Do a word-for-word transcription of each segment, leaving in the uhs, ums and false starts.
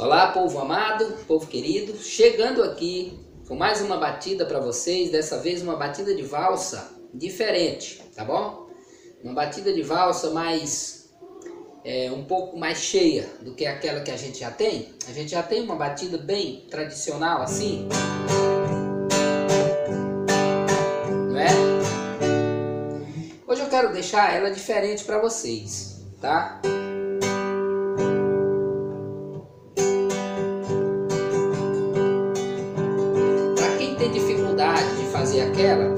Olá, povo amado, povo querido, chegando aqui com mais uma batida para vocês, dessa vez uma batida de valsa diferente, tá bom? Uma batida de valsa mais, é, um pouco mais cheia do que aquela que a gente já tem. A gente já tem uma batida bem tradicional assim, não é? Hoje eu quero deixar ela diferente para vocês, tá? Tem dificuldade de fazer aquela,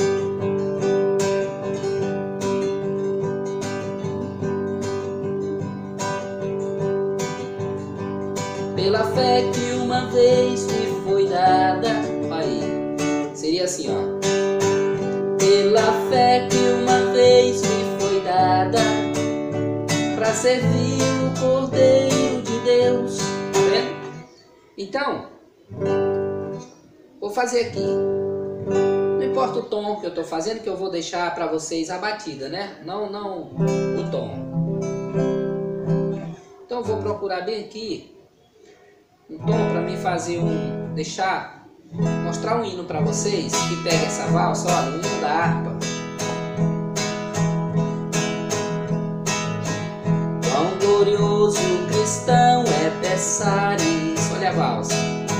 pela fé que uma vez me foi dada, aí seria assim, ó, pela fé que uma vez me foi dada, para servir o Cordeiro de Deus, tá vendo? Então vou fazer aqui, não importa o tom que eu estou fazendo, que eu vou deixar para vocês a batida, né? Não, não o tom. Então eu vou procurar bem aqui um tom para mim fazer um, deixar, mostrar um hino para vocês que pega essa valsa, olha, o hino da harpa. Quão glorioso cristão é Pessares, olha a valsa.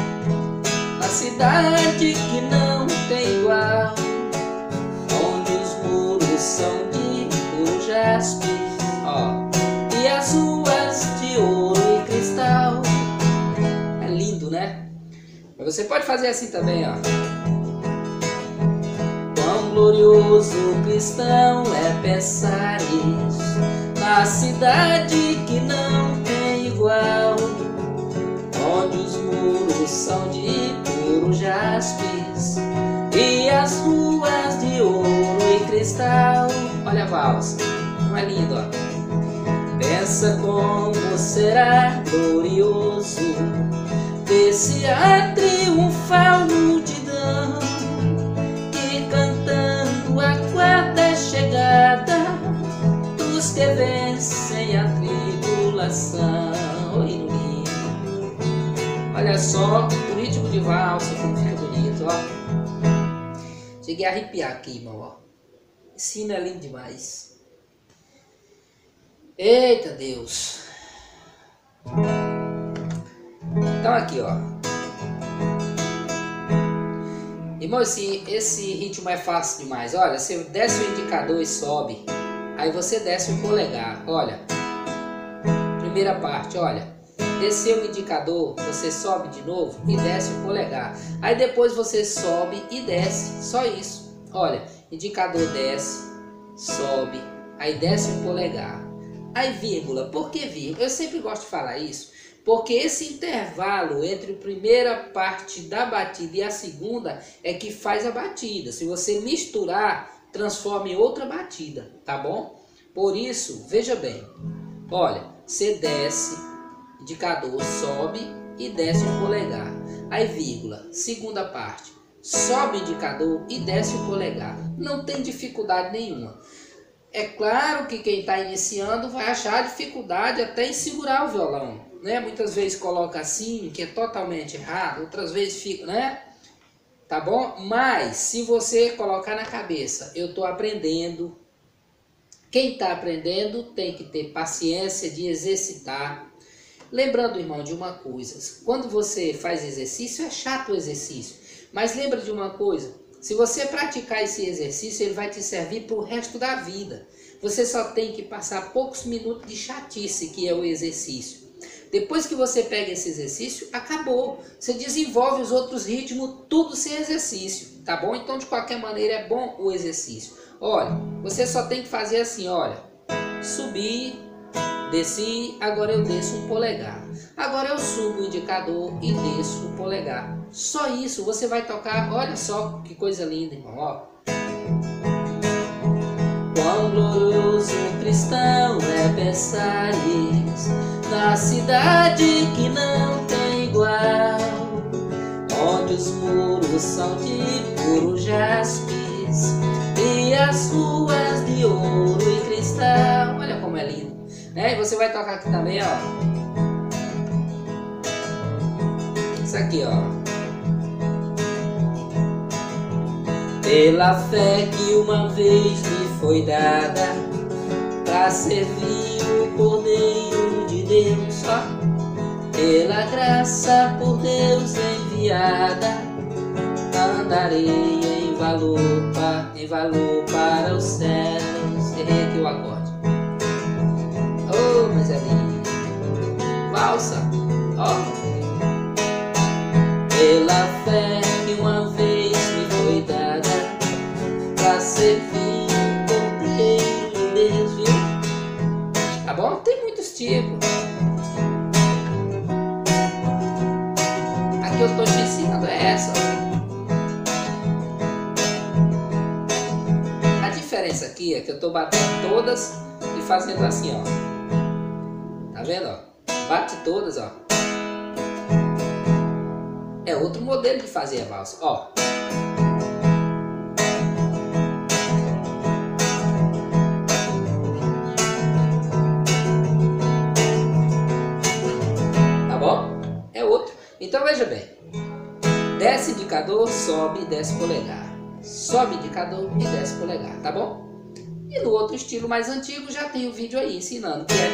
Cidade que não tem igual, onde os muros são de puro jaspe, ó, e as ruas de ouro e cristal. É lindo, né? Mas você pode fazer assim também, ó. Quão glorioso cristão é Pessares, na cidade que não tem igual, onde os muros são de puro jaspis e as ruas de ouro e cristal. Olha a valsa, não é lindo, ó? Pensa como será glorioso desse a triunfal multidão que cantando aguarda a chegada dos que vencem a tribulação. Olha só o ritmo de valsa, como fica bonito, ó. Cheguei a arrepiar aqui, irmão, ó. Esse hino é lindo demais. Eita Deus. Então aqui, ó. Irmão, esse, esse ritmo é fácil demais. Olha, você desce o indicador e sobe. Aí você desce o polegar. Olha. Primeira parte, olha. Desceu o indicador, você sobe de novo e desce o polegar. Aí depois você sobe e desce, só isso. Olha, indicador desce, sobe, aí desce o polegar. Aí vírgula, por que vírgula? Eu sempre gosto de falar isso, porque esse intervalo entre a primeira parte da batida e a segunda é que faz a batida. Se você misturar, transforma em outra batida, tá bom? Por isso, veja bem, olha, você desce, indicador sobe e desce o polegar. Aí vírgula, segunda parte, sobe o indicador e desce o polegar. Não tem dificuldade nenhuma. É claro que quem está iniciando vai achar dificuldade até em segurar o violão, né? Muitas vezes coloca assim, que é totalmente errado, outras vezes fica, né? Tá bom? Mas se você colocar na cabeça, eu estou aprendendo. Quem está aprendendo tem que ter paciência de exercitar. Lembrando, irmão, de uma coisa, quando você faz exercício, é chato o exercício, mas lembra de uma coisa, se você praticar esse exercício, ele vai te servir para o resto da vida. Você só tem que passar poucos minutos de chatice, que é o exercício. Depois que você pega esse exercício, acabou. Você desenvolve os outros ritmos, tudo sem exercício, tá bom? Então, de qualquer maneira, é bom o exercício. Olha, você só tem que fazer assim, olha, subir, desci, agora eu desço um polegar. Agora eu subo o indicador e desço um polegar. Só isso, você vai tocar, olha só que coisa linda, irmão, ó. Quão glorioso cristão é Pessares, na cidade que não tem igual, onde os muros são de puro jaspis e as ruas de ouro e cristal. Olha como é lindo, né? E você vai tocar aqui também, ó. Essa aqui, ó. Pela fé que uma vez me foi dada, pra servir o Cordeiro de Deus, ó. Pela graça por Deus enviada, andarei em valor, em valor para os céus. Errei aqui o acorde. Oh, mas é lindo. Valsa, ó. Pela fé que uma vez me foi dada, pra servir o Cordeiro de Deus, viu? Tá bom? Tem muitos tipos. A que eu tô te ensinando é essa, ó. A diferença aqui é que eu tô batendo todas e fazendo assim, ó. Tá vendo, ó? Bate todas, ó. É outro modelo de fazer a valsa, ó. Tá bom? É outro. Então veja bem. Desce indicador, sobe e desce polegar. Sobe indicador e desce polegar, tá bom? E no outro estilo mais antigo já tem o vídeo aí ensinando que é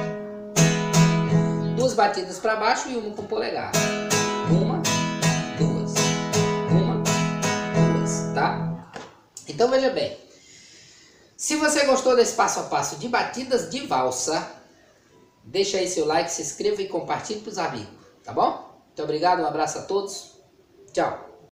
duas batidas para baixo e uma com polegar. Uma, duas, uma, duas, tá? Então veja bem, se você gostou desse passo a passo de batidas de valsa, deixa aí seu like, se inscreva e compartilhe para os amigos, tá bom? Muito obrigado, um abraço a todos, tchau!